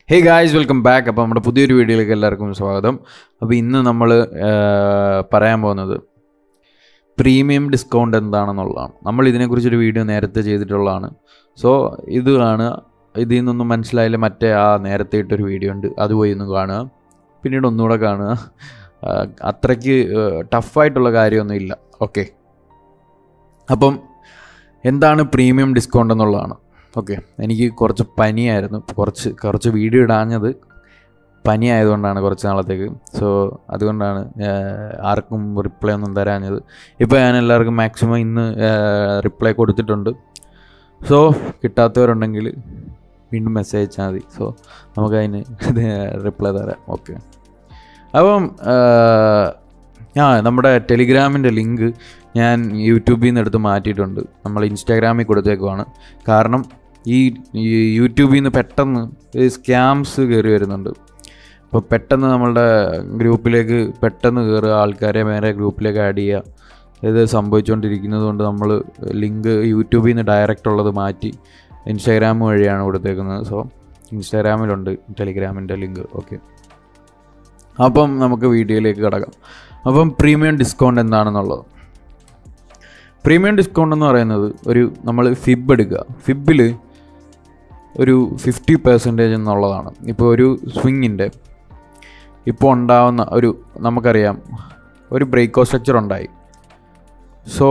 Hey guys, welcome back. അപ്പോൾ നമ്മുടെ പുതിയൊരു വീഡിയോയിലേക്ക് എല്ലാവർക്കും സ്വാഗതം. അപ്പോൾ ഇന്ന് നമ്മൾ പറയാൻ പോകുന്നത് പ്രീമിയം ഡിസ്കൗണ്ട് എന്താണെന്നുള്ളതാണ്. നമ്മൾ ഇതിനെക്കുറിച്ചൊരു വീഡിയോ നേരത്തെ ചെയ്തിട്ടുള്ളതാണ്. സോ ഇതാണ്, ഇതിൽ നിന്നൊന്നും മനസ്സിലായില്ല, മറ്റേ ആ നേരത്തെ ഇട്ടൊരു വീഡിയോ ഉണ്ട്, അത് പോയി ഒന്ന് കാണുക, പിന്നീട് ഒന്നുകൂടെ കാണുക. അത്രയ്ക്ക് ടഫായിട്ടുള്ള കാര്യമൊന്നുമില്ല. ഓക്കെ, അപ്പം എന്താണ് പ്രീമിയം ഡിസ്കൗണ്ട് എന്നുള്ളതാണ്. ഓക്കെ, എനിക്ക് കുറച്ച് പനിയായിരുന്നു, കുറച്ച് വീഡിയോ ഇടാഞ്ഞത് പനി ആയതുകൊണ്ടാണ് കുറച്ച് നാളത്തേക്ക്. സോ അതുകൊണ്ടാണ് ആർക്കും റിപ്ലൈ ഒന്നും തരാഞ്ഞത്. ഇപ്പോൾ ഞാൻ എല്ലാവർക്കും മാക്സിമം ഇന്ന് റിപ്ലൈ കൊടുത്തിട്ടുണ്ട്. സോ കിട്ടാത്തവരുണ്ടെങ്കിൽ വീണ്ടും മെസ്സേജ് അയച്ചാൽ മതി. സോ നമുക്കതിന് റിപ്ലൈ തരാം. ഓക്കെ, അപ്പം നമ്മുടെ ടെലിഗ്രാമിൻ്റെ ലിങ്ക് ഞാൻ യൂട്യൂബിൽ നിന്ന് എടുത്ത് മാറ്റിയിട്ടുണ്ട്. നമ്മൾ ഇൻസ്റ്റാഗ്രാമിൽ കൊടുത്തേക്കുവാണ്. കാരണം ഈ യൂട്യൂബിൽ നിന്ന് പെട്ടെന്ന് സ്കാംസ് കയറി വരുന്നുണ്ട്. അപ്പോൾ പെട്ടെന്ന് നമ്മളുടെ ഗ്രൂപ്പിലേക്ക് പെട്ടെന്ന് കയറുക, ആൾക്കാരെ വേറെ ഗ്രൂപ്പിലേക്ക് ആഡ് ചെയ്യുക, ഇത് സംഭവിച്ചുകൊണ്ടിരിക്കുന്നത് കൊണ്ട് നമ്മൾ ലിങ്ക് യൂട്യൂബിൽ നിന്ന് ഡയറക്റ്റ് ഉള്ളത് മാറ്റി ഇൻസ്റ്റാഗ്രാം വഴിയാണ് കൊടുത്തേക്കുന്നത്. സോ ഇൻസ്റ്റാഗ്രാമിലുണ്ട് ടെലിഗ്രാമിൻ്റെ ലിങ്ക്. ഓക്കെ, അപ്പം നമുക്ക് വീഡിയോയിലേക്ക് കിടക്കാം. അപ്പം പ്രീമിയം ഡിസ്കൗണ്ട് എന്താണെന്നുള്ളത്. പ്രീമിയം ഡിസ്കൗണ്ട് എന്ന് പറയുന്നത് നമ്മൾ ഫിബ് എടുക്കുക. ഫിബിൽ ഒരു 50% എന്നുള്ളതാണ്. ഇപ്പോൾ ഒരു സ്വിങ്ങിൻ്റെ ഇപ്പോൾ ഉണ്ടാവുന്ന നമുക്കറിയാം ഒരു ബ്രേക്കോ സ്ട്രക്ചർ ഉണ്ടായി. സോ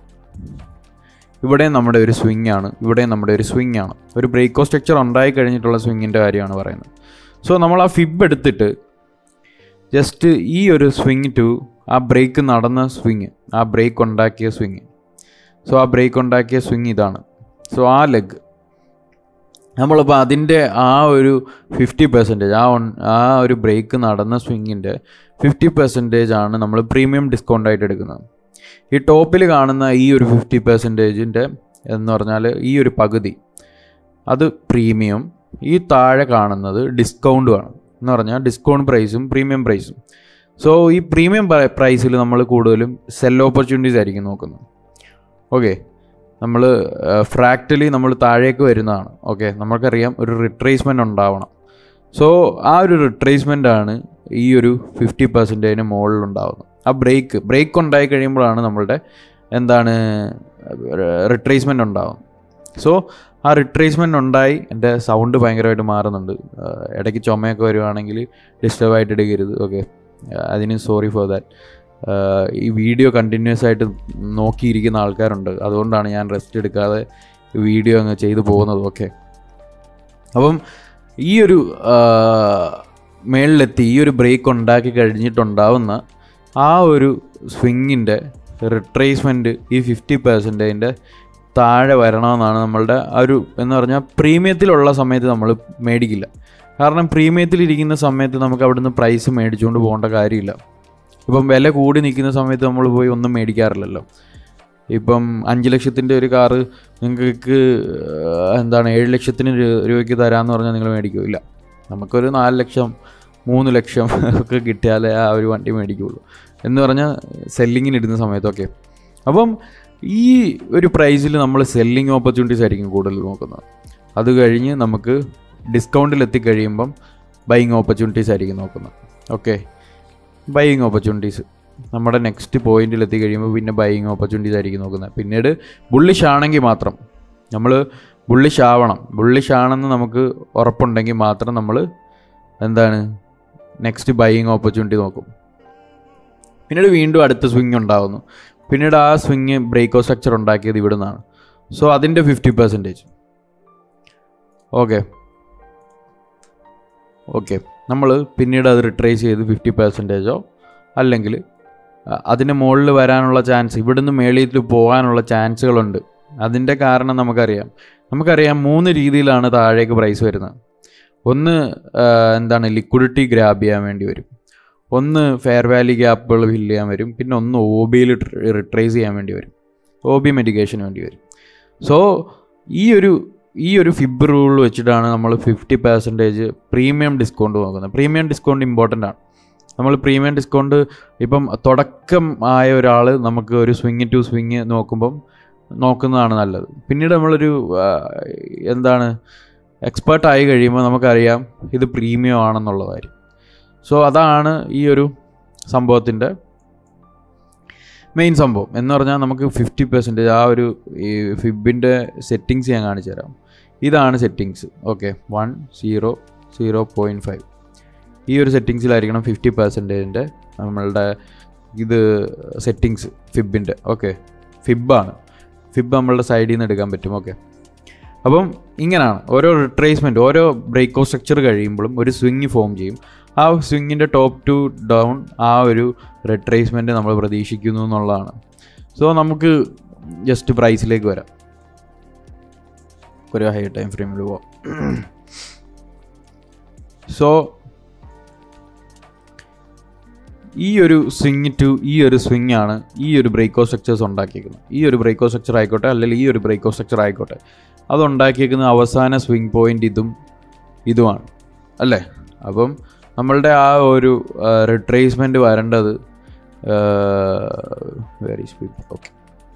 ഇവിടെ നമ്മുടെ ഒരു സ്വിങ്ങാണ്, ഇവിടെ നമ്മുടെ ഒരു സ്വിങ്ങാണ്. ഒരു ബ്രേക്കോ സ്ട്രക്ചർ ഉണ്ടായി കഴിഞ്ഞിട്ടുള്ള സ്വിങ്ങിൻ്റെ കാര്യമാണ് പറയുന്നത്. സോ നമ്മൾ ആ ഫിബ് എടുത്തിട്ട് ജസ്റ്റ് ഈ ഒരു സ്വിങ് ടു ആ ബ്രേക്ക് നടന്ന സ്വിങ്, ആ ബ്രേക്ക് ഉണ്ടാക്കിയ സ്വിങ്. സോ ആ ബ്രേക്ക് ഉണ്ടാക്കിയ സ്വിങ് ഇതാണ്. സോ ആ ലെഗ് നമ്മളിപ്പോൾ അതിൻ്റെ ആ ഒരു 50%, ആ ഒരു ബ്രേക്ക് നടന്ന സ്വിങ്ങിൻ്റെ 50% ആണ് നമ്മൾ പ്രീമിയം ഡിസ്കൗണ്ടായിട്ട് എടുക്കുന്നത്. ഈ ടോപ്പിൽ കാണുന്ന ഈ ഒരു 50% എന്ന് പറഞ്ഞാൽ ഈ ഒരു പകുതി അത് പ്രീമിയം, ഈ താഴെ കാണുന്നത് ഡിസ്കൗണ്ടുമാണ്. എന്ന് പറഞ്ഞാൽ ഡിസ്കൗണ്ട് പ്രൈസും പ്രീമിയം പ്രൈസും. സോ ഈ പ്രീമിയം പ്രൈസിൽ നമ്മൾ കൂടുതലും സെൽ ഓപ്പർച്യൂണിറ്റീസ് ആയിരിക്കും നോക്കുന്നത്. ഓക്കെ, നമ്മൾ ഫ്രാക്റ്റലി നമ്മൾ താഴേക്ക് വരുന്നതാണ്. ഓക്കെ, നമുക്കറിയാം ഒരു റിട്രേസ്മെൻ്റ് ഉണ്ടാവണം. സോ ആ ഒരു റിട്രേസ്മെൻ്റാണ് ഈ ഒരു 50%-ന് മുകളിലുണ്ടാവുന്നത്. ആ ബ്രേക്ക് ഉണ്ടായി കഴിയുമ്പോഴാണ് നമ്മളുടെ റിട്രേസ്മെൻ്റ് ഉണ്ടാവും. സോ ആ റിട്രേസ്മെൻ്റ് ഉണ്ടായി, എൻ്റെ സൗണ്ട് ഭയങ്കരമായിട്ട് മാറുന്നുണ്ട്, ഇടയ്ക്ക് ചുമയൊക്കെ വരുവാണെങ്കിൽ ഡിസ്റ്റർബായിട്ട് എടുക്കരുത്. ഓക്കെ, അതിന് സോറി ഫോർ ദാറ്റ്. ഈ വീഡിയോ കണ്ടിന്യൂസ് ആയിട്ട് നോക്കിയിരിക്കുന്ന ആൾക്കാരുണ്ട്, അതുകൊണ്ടാണ് ഞാൻ റെസ്റ്റ് എടുക്കാതെ വീഡിയോ അങ്ങ് ചെയ്തു പോകുന്നത്. ഓക്കെ, അപ്പം ഈ ഒരു മേളിലെത്തി ഈ ഒരു ബ്രേക്ക് ഉണ്ടാക്കി കഴിഞ്ഞിട്ടുണ്ടാവുന്ന ആ ഒരു സ്വിങ്ങിൻ്റെ റിട്രേസ്മെൻറ്റ് ഈ 50%-ൻ്റെ താഴെ വരണമെന്നാണ് നമ്മളുടെ എന്ന് പറഞ്ഞാൽ പ്രീമിയത്തിലുള്ള സമയത്ത് നമ്മൾ മേടിക്കില്ല. കാരണം പ്രീമിയത്തിലിരിക്കുന്ന സമയത്ത് നമുക്ക് അവിടുന്ന് പ്രൈസ് മേടിച്ചുകൊണ്ട് പോകേണ്ട കാര്യമില്ല. ഇപ്പം വില കൂടി നിൽക്കുന്ന സമയത്ത് നമ്മൾ പോയി ഒന്നും മേടിക്കാറില്ലല്ലോ. ഇപ്പം 5 ലക്ഷത്തിൻ്റെ ഒരു കാറ് നിങ്ങൾക്ക് 7 ലക്ഷത്തിന് രൂപയ്ക്ക് തരാമെന്ന് പറഞ്ഞാൽ നിങ്ങൾ മേടിക്കില്ല. നമുക്കൊരു 4 ലക്ഷം 3 ലക്ഷം ഒക്കെ കിട്ടിയാലേ ആ ഒരു വണ്ടി മേടിക്കുകയുള്ളൂ എന്ന് പറഞ്ഞാൽ സെല്ലിങ്ങിനിടുന്ന സമയത്തൊക്കെ. അപ്പം ഈ ഒരു പ്രൈസിൽ നമ്മൾ സെല്ലിങ് ഓപ്പർച്യൂണിറ്റീസ് ആയിരിക്കും കൂടുതൽ നോക്കുന്നത്. അത് കഴിഞ്ഞ് നമുക്ക് ഡിസ്കൗണ്ടിലെത്തിക്കഴിയുമ്പം ബൈയിങ് ഓപ്പർച്യൂണിറ്റീസ് ആയിരിക്കും നോക്കുന്നത്. ഓക്കെ, ബൈയിങ് ഓപ്പർച്യൂണിറ്റീസ് നമ്മുടെ നെക്സ്റ്റ് പോയിന്റിലെത്തി കഴിയുമ്പോൾ പിന്നെ ബൈയിങ് ഓപ്പർച്യൂണിറ്റീസ് ആയിരിക്കും നോക്കുന്നത്. പിന്നീട് ബുള്ളിഷ് ആണെങ്കിൽ മാത്രം നമ്മൾ ബുള്ളിഷ് ആണെന്ന് നമുക്ക് ഉറപ്പുണ്ടെങ്കിൽ മാത്രം നമ്മൾ നെക്സ്റ്റ് ബൈയിങ് ഓപ്പർച്യൂണിറ്റി നോക്കും. പിന്നീട് വീണ്ടും അടുത്ത സ്വിങ് ഉണ്ടാകുന്നു. പിന്നീട് ആ സ്വിങ് ബ്രേക്കോ സ്ട്രക്ചർ ഉണ്ടാക്കിയത് ഇവിടെ നിന്നാണ്. സോ അതിൻ്റെ 50%. ഓക്കെ, നമ്മൾ പിന്നീട് അത് റിട്രേസ് ചെയ്ത് 50%-ഓ അല്ലെങ്കിൽ അതിന് മുകളിൽ വരാനുള്ള ചാൻസ്, ഇവിടുന്ന് മേളിൽ പോകാനുള്ള ചാൻസുകളുണ്ട്. അതിൻ്റെ കാരണം നമുക്കറിയാം 3 രീതിയിലാണ് താഴേക്ക് പ്രൈസ് വരുന്നത്. ഒന്ന് ലിക്വിഡിറ്റി ഗ്രാബ് ചെയ്യാൻ വേണ്ടി വരും, ഒന്ന് ഫെയർ വാല്യൂ ഗ്യാപ്പുകൾ ഫില്ല് ചെയ്യാൻ വരും, പിന്നെ ഒന്ന് OBയിൽ റിട്രേസ് ചെയ്യാൻ വേണ്ടി വരും, OB മെഡിക്കേഷന് വേണ്ടി വരും. സോ ഈ ഒരു ഫിബ് റൂൾ വെച്ചിട്ടാണ് നമ്മൾ 50% പ്രീമിയം ഡിസ്കൗണ്ട് നോക്കുന്നത്. പ്രീമിയം ഡിസ്കൗണ്ട് ഇമ്പോർട്ടൻ്റ് ആണ്. നമ്മൾ പ്രീമിയം ഡിസ്കൗണ്ട് ഇപ്പം തുടക്കം ആയ ഒരാൾ നമുക്ക് ഒരു സ്വിങ് ടു സ്വിങ് നോക്കുന്നതാണ് നല്ലത്. പിന്നീട് നമ്മളൊരു എക്സ്പേർട്ടായി കഴിയുമ്പോൾ നമുക്കറിയാം ഇത് പ്രീമിയം ആണെന്നുള്ള കാര്യം. സോ അതാണ് ഈ ഒരു സംഭവത്തിൻ്റെ മെയിൻ സംഭവം എന്ന് പറഞ്ഞാൽ നമുക്ക് 50% ആ ഒരു ഈ ഫിബിൻ്റെ സെറ്റിങ്സ് ഞാൻ കാണിച്ചു തരാം. ഇതാണ് സെറ്റിങ്സ്. ഓക്കെ, 100.5 ഈ ഒരു സെറ്റിങ്സിലായിരിക്കണം 50%ൻ്റെ നമ്മളുടെ ഇത് സെറ്റിങ്സ് ഫിബിൻ്റെ. ഓക്കെ, ഫിബാണ്. ഫിബ് നമ്മളുടെ സൈഡിൽ നിന്ന് എടുക്കാൻ പറ്റും. ഓക്കെ, അപ്പം ഇങ്ങനെയാണ് ഓരോ റിട്രേസ്മെൻറ്റ്, ഓരോ ബ്രേക്ക് ഓഫ് സ്ട്രക്ചർ കഴിയുമ്പോഴും ഒരു സ്വിങ് ഫോം ചെയ്യും. ആ സ്വിങ്ങിൻ്റെ ടോപ്പ് ടു ഡൗൺ ആ ഒരു റിട്രേസ്മെൻറ്റ് നമ്മൾ പ്രതീക്ഷിക്കുന്നു എന്നുള്ളതാണ്. സോ നമുക്ക് ജസ്റ്റ് പ്രൈസിലേക്ക് വരാം. ഒരു ഹൈ ടൈം ഫ്രെയിമിൽ പോവാം. സോ ഈ ഒരു സ്വിങ് ടു ഈ ഒരു സ്വിങ് ആണ് ഈ ഒരു ബ്രേക്ക് ഓഫ് സ്ട്രക്ചേഴ്സ് ഉണ്ടാക്കിയിരിക്കുന്നത്. ഈ ഒരു ബ്രേക്ക് ഓഫ് സ്ട്രക്ചർ ആയിക്കോട്ടെ, അല്ലെങ്കിൽ ഈ ഒരു ബ്രേക്ക് ഓഫ് സ്ട്രക്ചർ ആയിക്കോട്ടെ, അത് ഉണ്ടാക്കിയിരിക്കുന്ന അവസാന സ്വിങ് പോയിൻ്റ് ഇതുമാണ് അല്ലേ. അപ്പം നമ്മളുടെ ആ ഒരു റിട്രേസ്മെൻറ്റ് വരേണ്ടത് very speed. Okay,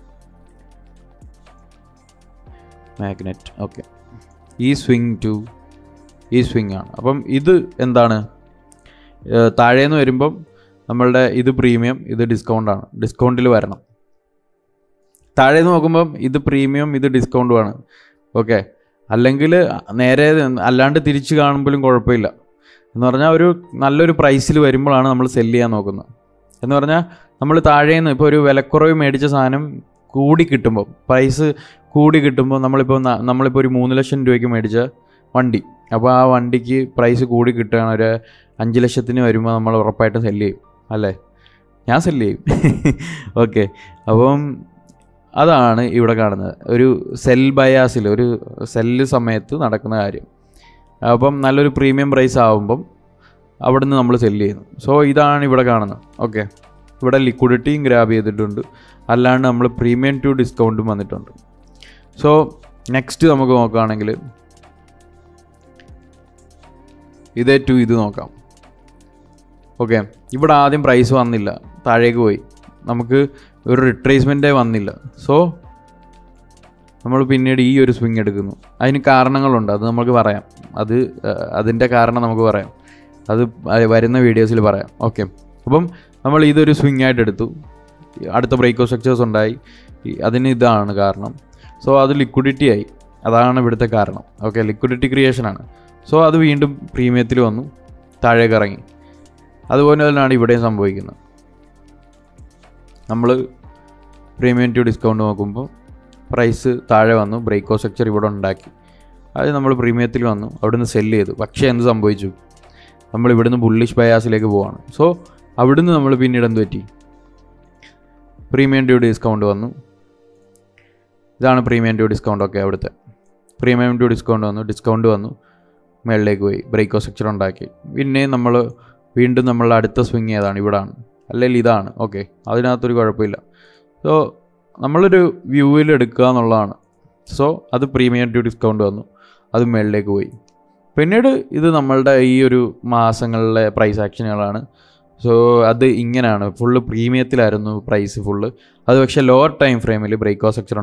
magnet. Okay, ഈ സ്വിങ് ടു ഈ സ്വിങ് ആണ്. അപ്പം ഇത് എന്താണ്, താഴേന്ന് വരുമ്പം നമ്മളുടെ ഇത് പ്രീമിയം, ഇത് ഡിസ്കൗണ്ടാണ്. ഡിസ്കൗണ്ടിൽ വരണം. താഴേന്ന് നോക്കുമ്പം ഇത് പ്രീമിയം, ഇത് ഡിസ്കൗണ്ടുമാണ്. ഓക്കെ, അല്ലെങ്കിൽ നേരെ അല്ലാണ്ട് തിരിച്ച് കാണുമ്പോഴും കുഴപ്പമില്ല. എന്ന് പറഞ്ഞാൽ ഒരു നല്ലൊരു പ്രൈസിൽ വരുമ്പോഴാണ് നമ്മൾ സെല്ല് ചെയ്യാൻ നോക്കുന്നത്. എന്ന് പറഞ്ഞാൽ നമ്മൾ താഴേന്ന് ഇപ്പോൾ ഒരു വിലക്കുറവ് മേടിച്ച സാധനം കൂടി കിട്ടുമ്പോൾ, പ്രൈസ് കൂടി കിട്ടുമ്പോൾ, നമ്മളിപ്പോൾ ഒരു 3 ലക്ഷം രൂപയ്ക്ക് മേടിച്ച വണ്ടി, അപ്പോൾ ആ വണ്ടിക്ക് പ്രൈസ് കൂടി കിട്ടുകയാണ് ഒരു 5 ലക്ഷത്തിന് വരുമ്പോൾ നമ്മൾ ഉറപ്പായിട്ടും സെല്ല് ചെയ്യും അല്ലേ. ഞാൻ സെല്ല് ചെയ്യും. ഓക്കെ, അപ്പം അതാണ് ഇവിടെ കാണുന്നത്. ഒരു സെൽ ബയാസിൽ, ഒരു സെല്ല് സമയത്ത് നടക്കുന്ന കാര്യം. അപ്പം നല്ലൊരു പ്രീമിയം പ്രൈസ് ആകുമ്പം അവിടെ നിന്ന് നമ്മൾ സെല്ല് ചെയ്യുന്നു. സോ ഇതാണ് ഇവിടെ കാണുന്നത്. ഓക്കെ, ഇവിടെ ലിക്വിഡിറ്റിയും ഗ്രാബ് ചെയ്തിട്ടുണ്ട്, അല്ലാണ്ട് നമ്മൾ പ്രീമിയം ടു ഡിസ്കൗണ്ടും വന്നിട്ടുണ്ട്. സോ നെക്സ്റ്റ് നമുക്ക് നോക്കുകയാണെങ്കിൽ ഇതേ ടു ഇത് നോക്കാം. ഓക്കെ, ഇവിടെ ആദ്യം പ്രൈസ് വന്നില്ല, താഴേക്ക് പോയി, നമുക്ക് ഒരു റിട്രേസ്മെൻറ്റേ വന്നില്ല. സോ നമ്മൾ പിന്നീട് ഈ ഒരു സ്വിങ് എടുക്കുന്നു. അതിന് കാരണങ്ങളുണ്ട്, അത് നമുക്ക് പറയാം. അതിൻ്റെ കാരണം നമുക്ക് പറയാം, അത് വരുന്ന വീഡിയോസിൽ പറയാം. ഓക്കെ, അപ്പം നമ്മൾ ഇതൊരു സ്വിങ് ആയിട്ട് എടുത്തു, അടുത്ത ബ്രേക്ക് ഓഫ് സ്ട്രക്ചേഴ്സ് ഉണ്ടായി, അതിന് ഇതാണ് കാരണം. സോ അത് ലിക്വിഡിറ്റി ആയി, അതാണ് ഇവിടുത്തെ കാരണം. Okay, liquidity ക്രിയേഷനാണ്. സോ അത് വീണ്ടും പ്രീമിയത്തിൽ വന്നു, താഴേക്ക് ഇറങ്ങി. അതുപോലെ തന്നെയാണ് ഇവിടെയും സംഭവിക്കുന്നത്. നമ്മൾ പ്രീമിയം ടു ഡിസ്കൗണ്ട് നോക്കുമ്പോൾ പ്രൈസ് താഴെ വന്നു, ബ്രേക്ക് ഓഫ് സ്ട്രക്ചർ ഇവിടെ ഉണ്ടാക്കി, അത് നമ്മൾ പ്രീമിയത്തിൽ വന്നു, അവിടുന്ന് സെല്ല് ചെയ്തു. പക്ഷേ എന്ത് സംഭവിച്ചു, നമ്മൾ ഇവിടുന്ന് ബുള്ളിഷ് ബയാസിലേക്ക് പോവാണ്. സോ അവിടുന്ന് നമ്മൾ പിന്നീട് എന്ത് പറ്റി, പ്രീമിയം ടു ഡിസ്കൗണ്ട് വന്നു. ഇതാണ് പ്രീമിയം ടു ഡിസ്കൗണ്ട്. ഓക്കെ, അവിടുത്തെ പ്രീമിയം ടു ഡിസ്കൗണ്ട് വന്നു, മേളിലേക്ക് പോയി, ബ്രേക്ക് ഓഫ് സ്ട്രക്ചർ ഉണ്ടാക്കി. പിന്നെ വീണ്ടും നമ്മൾ അടുത്ത സ്വിങ് ഏതാണ്, ഇവിടാണ്, അല്ലെങ്കിൽ ഇതാണ്. ഓക്കെ, അതിനകത്തൊരു കുഴപ്പമില്ല. സോ നമ്മളൊരു വ്യൂവിൽ എടുക്കുക എന്നുള്ളതാണ്. സോ അത് പ്രീമിയം ടു ഡിസ്കൗണ്ട് വന്നു, അത് മേളിലേക്ക് പോയി. പിന്നീട് ഇത് നമ്മളുടെ ഈ ഒരു മാസങ്ങളിലെ പ്രൈസ് ആക്ഷനുകളാണ്. സോ അത് ഇങ്ങനെയാണ്, ഫുള്ള് പ്രീമിയത്തിലായിരുന്നു പ്രൈസ് ഫുള്ള്. അത് പക്ഷേ ലോവർ ടൈം ഫ്രെയിമിൽ ബ്രേക്ക് ഓഫ് സ്ട്രക്ചർ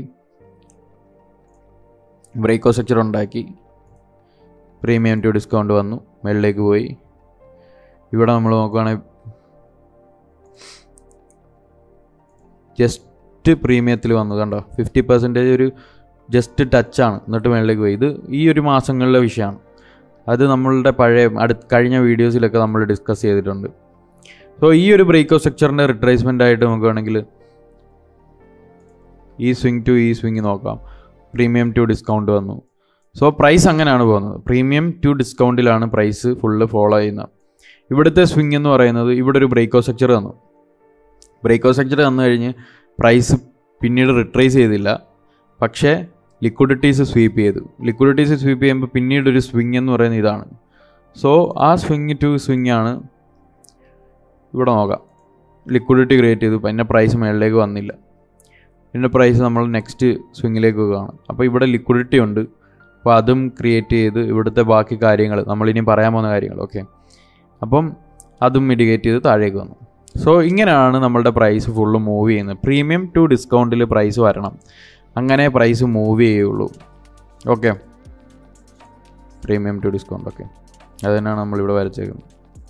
ഉണ്ടാക്കി, പ്രീമിയം ടു ഡിസ്കൗണ്ട് വന്നു, മേളിലേക്ക് പോയി. ഇവിടെ നമ്മൾ നോക്കുകയാണെങ്കിൽ ജസ്റ്റ് പ്രീമിയത്തിൽ വന്നു, കണ്ടോ, 50% ഒരു ജസ്റ്റ് ടച്ചാണ്, എന്നിട്ട് മേളിലേക്ക് പോയി. ഇത് ഈ ഒരു മാസങ്ങളിലെ വിഷയമാണ്. അത് നമ്മളുടെ കഴിഞ്ഞ വീഡിയോസിലൊക്കെ നമ്മൾ ഡിസ്കസ് ചെയ്തിട്ടുണ്ട്. സോ ഈ ഒരു ബ്രേക്ക് ഓഫ് സ്ട്രക്ചറിൻ്റെ റിട്രേസ്മെൻ്റ് ആയിട്ട് നോക്കുകയാണെങ്കിൽ ഈ സ്വിങ് ടു ഈ സ്വിങ് നോക്കാം, പ്രീമിയം ടു ഡിസ്കൗണ്ട് വന്നു. സോ പ്രൈസ് അങ്ങനെയാണ് പോകുന്നത്, പ്രീമിയം ടു ഡിസ്കൗണ്ടിലാണ് പ്രൈസ് ഫുള്ള് ഫോളോ ചെയ്യുന്നത്. ഇവിടുത്തെ സ്വിങ് എന്ന് പറയുന്നത്, ഇവിടെ ഒരു ബ്രേക്ക് ഓഫ് സ്ട്രക്ചർ തന്നു. ബ്രേക്ക് ഓഫ് സ്ട്രക്ചർ തന്നു കഴിഞ്ഞ് പ്രൈസ് പിന്നീട് റിട്രേസ് ചെയ്തില്ല, പക്ഷേ ലിക്വിഡിറ്റീസ് സ്വീപ്പ് ചെയ്തു. ലിക്വിഡിറ്റീസ് സ്വീപ്പ് ചെയ്യുമ്പോൾ പിന്നീടൊരു സ്വിങ് എന്ന് പറയുന്നത് ഇതാണ്. സോ ആ സ്വിങ് ടു സ്വിങ് ആണ് ഇവിടെ നോക്കാം. ലിക്വിഡിറ്റി ക്രിയേറ്റ് ചെയ്തു, പിന്നെ പ്രൈസ് മേളിലേക്ക് വന്നില്ല, പിന്നെ പ്രൈസ് നമ്മൾ നെക്സ്റ്റ് സ്വിങ്ങിലേക്ക് പോവുകയാണ്. അപ്പോൾ ഇവിടെ ലിക്വിഡിറ്റി ഉണ്ട്, അപ്പോൾ അതും ക്രിയേറ്റ് ചെയ്ത് ഇവിടുത്തെ ബാക്കി കാര്യങ്ങൾ നമ്മളിനി പറയാൻ പോകുന്ന കാര്യങ്ങൾ. ഓക്കെ, അപ്പം അതും മിഡിഗേറ്റ് ചെയ്ത് താഴേക്ക് വന്നു. സോ ഇങ്ങനെയാണ് നമ്മളുടെ പ്രൈസ് ഫുള്ള് മൂവ് ചെയ്യുന്നത്. പ്രീമിയം ടു ഡിസ്കൗണ്ടിൽ പ്രൈസ് വരണം, അങ്ങനെ പ്രൈസ് മൂവ് ചെയ്യുള്ളൂ. Okay, premium to discount. Okay, അത് തന്നെയാണ് നമ്മളിവിടെ വരച്ചേക്കുന്നത്.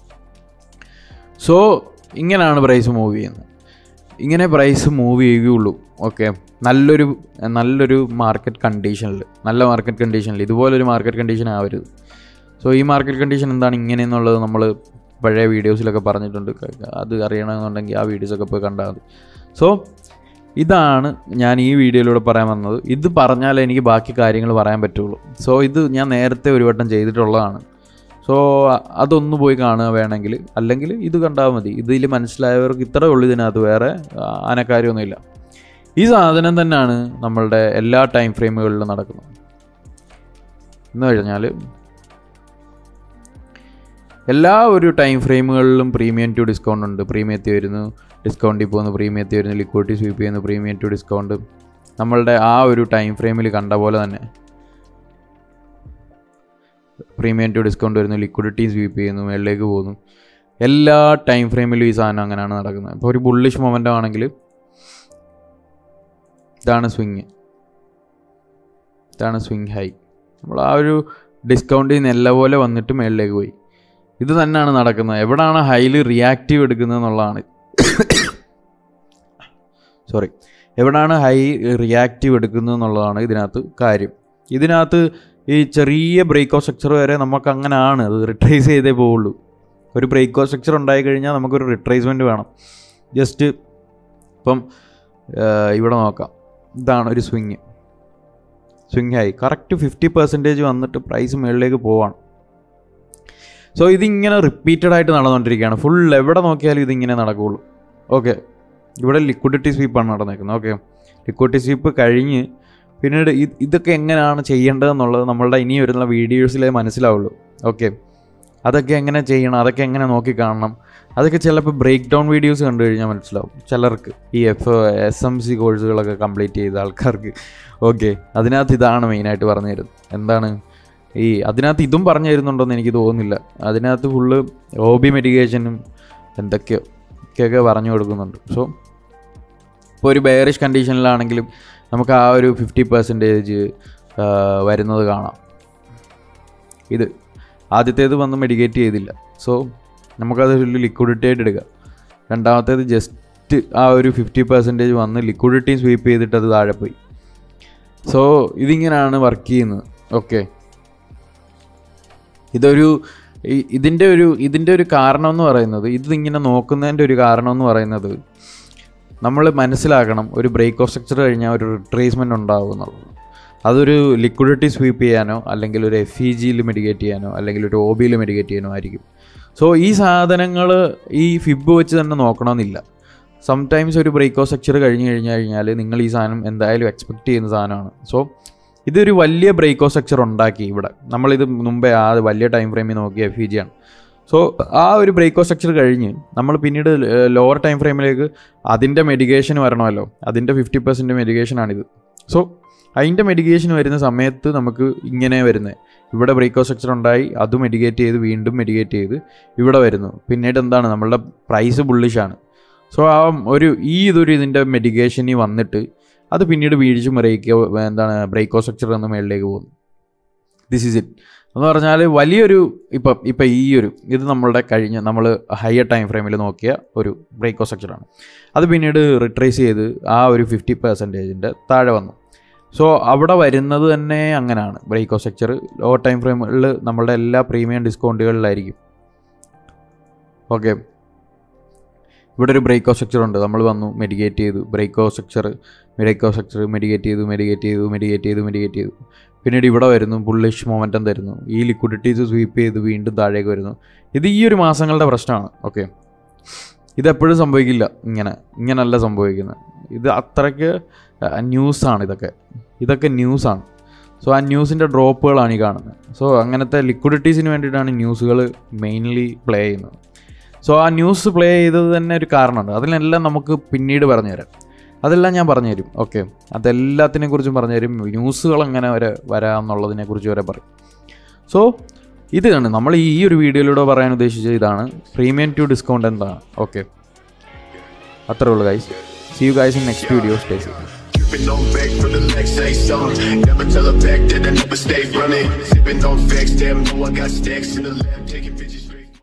സോ ഇങ്ങനെയാണ് പ്രൈസ് മൂവ് ചെയ്യുന്നത്. ഇങ്ങനെ പ്രൈസ് മൂവ് ചെയ്യുകയുള്ളൂ. ഓക്കെ, നല്ലൊരു മാർക്കറ്റ് കണ്ടീഷനിൽ, നല്ല മാർക്കറ്റ് കണ്ടീഷനിൽ ഇതുപോലൊരു മാർക്കറ്റ് കണ്ടീഷൻ ആവരുത്. സോ ഈ മാർക്കറ്റ് കണ്ടീഷൻ എന്താണ് ഇങ്ങനെയെന്നുള്ളത് നമ്മൾ പഴയ വീഡിയോസിലൊക്കെ പറഞ്ഞിട്ടുണ്ട്. അത് അറിയണമെന്നുണ്ടെങ്കിൽ ആ വീഡിയോസൊക്കെ പോയി കണ്ടാൽ മതി. സോ ഇതാണ് ഞാൻ ഈ വീഡിയോയിലൂടെ പറയാൻ വന്നത്. ഇത് പറഞ്ഞാലേ എനിക്ക് ബാക്കി കാര്യങ്ങൾ പറയാൻ പറ്റുള്ളൂ. സോ ഇത് ഞാൻ നേരത്തെ ഒരു വട്ടം ചെയ്തിട്ടുള്ളതാണ്. സോ അതൊന്ന് പോയി കാണുക വേണമെങ്കിൽ, അല്ലെങ്കിൽ ഇത് കണ്ടാൽ മതി. ഇതിൽ മനസ്സിലായവർക്ക് ഇത്രേ ഉള്ളൂ, ഇതിനകത്ത് വേറെ ആനക്കാര്യമൊന്നുമില്ല. ഈ സാധനം തന്നെയാണ് നമ്മളുടെ എല്ലാ ടൈം ഫ്രെയിമുകളിലും നടക്കുന്നത്. എന്ന് കഴിഞ്ഞാൽ എല്ലാ ഒരു ടൈം ഫ്രെയിമുകളിലും പ്രീമിയം ടു ഡിസ്കൗണ്ട് ഉണ്ട്. പ്രീമിയത്തിൽ വരുന്നു, ഡിസ്കൗണ്ടിൽ പോകുന്നു, പ്രീമിയത്തിൽ വരുന്നു, ലിക്വിഡിറ്റി സ്വീപ്പ് ചെയ്യുന്നു, പ്രീമിയം ടു ഡിസ്കൗണ്ട്. നമ്മളുടെ ആ ഒരു ടൈം ഫ്രെയിമിൽ കണ്ട പോലെ തന്നെ പ്രീമിയം ടു ഡിസ്കൗണ്ട് വരുന്നു, ലിക്വിഡിറ്റി സ്വീപ്പ് ചെയ്യുന്നു, മേളിലേക്ക് പോകുന്നു. എല്ലാ ടൈം ഫ്രെയിമിലും ഈ സാധനം അങ്ങനെയാണ് നടക്കുന്നത്. ഇപ്പോൾ ഒരു ബുള്ളിഷ് മൊമെൻ്റ് ആണെങ്കിൽ ഇതാണ് സ്വിങ് ഹൈ. നമ്മൾ ആ ഒരു ഡിസ്കൗണ്ടിൽ നിന്ന് എല്ലാ പോലെ വന്നിട്ട് മേളിലേക്ക് പോയി. ഇത് തന്നെയാണ് നടക്കുന്നത്. എവിടെയാണ് ഹൈലി റിയാക്റ്റീവ് എടുക്കുന്നത് എന്നുള്ളതാണ് എവിടെയാണ് ഹൈ റിയാക്റ്റീവ് എടുക്കുന്നത് എന്നുള്ളതാണ് ഇതിനകത്ത് കാര്യം. ഇതിനകത്ത് ഈ ചെറിയ ബ്രേക്ക് ഓഫ് സ്ട്രക്ചർ വരെ നമുക്ക് അങ്ങനെയാണ്, അത് റിട്രേസ് ചെയ്തേ പോവുള്ളൂ. ഒരു ബ്രേക്ക് ഓഫ് സ്ട്രക്ചർ ഉണ്ടായിക്കഴിഞ്ഞാൽ നമുക്കൊരു റിട്രേസ്മെൻറ്റ് വേണം. ജസ്റ്റ് ഇപ്പം ഇവിടെ നോക്കാം, ഇതാണ് ഒരു സ്വിങ് ഹൈ. കറക്റ്റ് 50% വന്നിട്ട് പ്രൈസ് മുകളിലേക്ക് പോവാണ്. സോ ഇതിങ്ങനെ റിപ്പീറ്റഡായിട്ട് നടന്നുകൊണ്ടിരിക്കുകയാണ്. ഫുൾ എവിടെ നോക്കിയാലും ഇതിങ്ങനെ നടക്കുകയുള്ളൂ. ഓക്കെ, ഇവിടെ ലിക്വിഡിറ്റി സ്വീപ്പാണ് നടന്നേക്കുന്നത്. ഓക്കെ, ലിക്വിഡിറ്റി സ്വീപ്പ് കഴിഞ്ഞ് പിന്നീട് ഇതൊക്കെ എങ്ങനെയാണ് ചെയ്യേണ്ടതെന്നുള്ളത് നമ്മളുടെ ഇനി വരുന്ന വീഡിയോസിലേ മനസ്സിലാവുള്ളൂ. ഓക്കെ, അതൊക്കെ എങ്ങനെ ചെയ്യണം, അതൊക്കെ എങ്ങനെ നോക്കി കാണണം, അതൊക്കെ ചിലപ്പോൾ ബ്രേക്ക് ഡൗൺ വീഡിയോസ് കണ്ടു കഴിഞ്ഞാൽ മനസ്സിലാവും ചിലർക്ക്, ഈ SMC കോഴ്സുകളൊക്കെ കംപ്ലീറ്റ് ചെയ്ത ആൾക്കാർക്ക്. ഓക്കെ, അതിനകത്ത് ഇതാണ് മെയിനായിട്ട് പറഞ്ഞു തരുന്നത്. എന്താണ് അതിനകത്ത് ഇതും പറഞ്ഞു തരുന്നുണ്ടോയെന്ന് എനിക്ക് തോന്നുന്നില്ല. അതിനകത്ത് ഫുള്ള് OB മെഡിക്കേഷനും എന്തൊക്കെയൊക്കെ പറഞ്ഞു കൊടുക്കുന്നുണ്ട്. സോ ഇപ്പോൾ ഒരു ബെയറിഷ് കണ്ടീഷനിലാണെങ്കിലും നമുക്ക് ആ ഒരു 50% വരുന്നത് കാണാം. ഇത് ആദ്യത്തേത് വന്ന് മെഡിക്കേറ്റ് ചെയ്തില്ല. സോ നമുക്കത് ലിക്വിഡിറ്റി ആയിട്ട് എടുക്കാം. രണ്ടാമത്തേത് ജസ്റ്റ് ആ ഒരു 50% വന്ന് ലിക്വിഡിറ്റി സ്വീപ്പ് ചെയ്തിട്ട് അത് താഴെ പോയി. സോ ഇതിങ്ങനെയാണ് വർക്ക് ചെയ്യുന്നത്. ഓക്കെ, ഇതിൻ്റെ ഒരു കാരണം എന്ന് പറയുന്നത്, ഇതിങ്ങനെ നോക്കുന്നതിൻ്റെ ഒരു കാരണം എന്ന് പറയുന്നത്, നമ്മൾ മനസ്സിലാക്കണം ഒരു ബ്രേക്ക് ഓഫ് സ്ട്രക്ചർ കഴിഞ്ഞാൽ ഒരു റിട്രേസ്മെൻറ്റ് ഉണ്ടാവും എന്നുള്ളത്. അതൊരു ലിക്വിഡിറ്റി സ്വീപ്പ് ചെയ്യാനോ അല്ലെങ്കിൽ ഒരു FEGയിൽ മെഡിക്കേറ്റ് ചെയ്യാനോ അല്ലെങ്കിൽ ഒരു OBയിൽ മെഡിക്കേറ്റ് ചെയ്യാനോ ആയിരിക്കും. സോ ഈ സാധനങ്ങൾ ഈ ഫിബ് വെച്ച് തന്നെ നോക്കണമെന്നില്ല. സംടൈംസ് ഒരു ബ്രേക്ക് ഓഫ് സ്ട്രക്ചർ കഴിഞ്ഞാൽ നിങ്ങൾ ഈ സാധനം എന്തായാലും എക്സ്പെക്റ്റ് ചെയ്യുന്ന സാധനമാണ്. സോ ഇതൊരു വലിയ ബ്രേക്ക് ഓഫ് സ്ട്രക്ചർ ഉണ്ടാക്കി. ഇവിടെ നമ്മളിത് മുമ്പേ ആ വലിയ ടൈം ഫ്രെയിമിൽ നോക്കിയ FEG ആണ്. സോ ആ ഒരു ബ്രേക്ക് ഓഫ് സ്ട്രക്ചർ കഴിഞ്ഞ് നമ്മൾ പിന്നീട് ലോവർ ടൈം ഫ്രെയിമിലേക്ക് അതിൻ്റെ മെഡിക്കേഷൻ വരണമല്ലോ. അതിൻ്റെ 50% മെഡിക്കേഷനാണിത്. സോ അതിൻ്റെ മെഡിക്കേഷൻ വരുന്ന സമയത്ത് നമുക്ക് ഇങ്ങനെ വരുന്നത്, ഇവിടെ ബ്രേക്ക് ഓഫ് സ്ട്രക്ചർ ഉണ്ടായി, അത് മെഡിക്കേറ്റ് ചെയ്ത് വീണ്ടും മെഡിക്കേറ്റ് ചെയ്ത് ഇവിടെ വരുന്നു. പിന്നീട് എന്താണ്, നമ്മളുടെ പ്രൈസ് ബുള്ളിഷാണ്. സോ ആ ഇതിൻ്റെ മെഡിക്കേഷനിൽ വന്നിട്ട് അത് പിന്നീട് വീഴ്ച ബ്രേക്ക് ഓഫ് സ്ട്രക്ചർ എന്ന മേളിലേക്ക് പോകുന്നു. ദിസ് ഈസ് ഇറ്റ് എന്ന് പറഞ്ഞാൽ വലിയൊരു ഇപ്പം ഇത് നമ്മളുടെ നമ്മൾ ഹയർ ടൈം ഫ്രെയിമിൽ നോക്കിയ ഒരു ബ്രേക്ക് ഓഫ് സ്ട്രക്ചറാണ്. അത് പിന്നീട് റിട്രേസ് ചെയ്ത് ആ ഒരു 50% താഴെ വന്നു. സോ അവിടെ വരുന്നത് തന്നെ അങ്ങനെയാണ്. Break of structure low time ഫ്രെയിമിൽ നമ്മളുടെ എല്ലാ പ്രീമിയം ഡിസ്കൗണ്ടുകളിലായിരിക്കും. ഓക്കെ, ഇവിടെ ഒരു ബ്രേക്ക് ഓഫ് സ്ട്രക്ചർ ഉണ്ട്. നമ്മൾ വന്നു മെഡിക്കേറ്റ് ചെയ്തു, ബ്രേക്ക് ഓഫ് സ്ട്രക്ചർ മെഡിക്കേറ്റ് ചെയ്തു. പിന്നീട് ഇവിടെ വരുന്നു, ബുള്ളിഷ് മൊമെൻറ്റം തരുന്നു, ഈ ലിക്വിഡിറ്റീസ് സ്വീപ്പ് ചെയ്ത് വീണ്ടും താഴേക്ക് വരുന്നു. ഇത് ഈ ഒരു മാസങ്ങളുടെ പ്രശ്നമാണ്. ഓക്കെ, ഇതെപ്പോഴും സംഭവിക്കില്ല. ഇങ്ങനല്ല സംഭവിക്കുന്നത്. ഇത് അത്രയ്ക്ക് ന്യൂസാണ്. ഇതൊക്കെ ന്യൂസാണ്. സോ ആ ന്യൂസിൻ്റെ ഡ്രോപ്പുകളാണ് ഈ കാണുന്നത്. സോ അങ്ങനത്തെ ലിക്വിഡിറ്റീസിന് വേണ്ടിയിട്ടാണ് ന്യൂസുകൾ മെയിൻലി പ്ലേ ചെയ്യുന്നത്. സോ ആ ന്യൂസ് പ്ലേ ചെയ്തത് തന്നെ ഒരു കാരണമുണ്ട്. അതിനെല്ലാം നമുക്ക് പിന്നീട് പറഞ്ഞുതരാം. അതെല്ലാം ഞാൻ പറഞ്ഞുതരും. ഓക്കെ, അതെല്ലാത്തിനെക്കുറിച്ചും പറഞ്ഞുതരും. ന്യൂസുകൾ എങ്ങനെ വരാമെന്നുള്ളതിനെക്കുറിച്ച് വരെ പറയും. സോ ഇതാണ് നമ്മൾ ഈ ഒരു വീഡിയോയിലൂടെ പറയാൻ ഉദ്ദേശിച്ചത്. ഇതാണ് പ്രീമിയം ടു ഡിസ്കൗണ്ട് എന്താണ്. ഓക്കെ, അത്രേ ഉള്ളൂ guys. See you guys in next video. Stay safe. Sipping on back for the legs, say something. Never tell her back that I never stay running. Sipping on facts, damn, know I got stacks in the lab, taking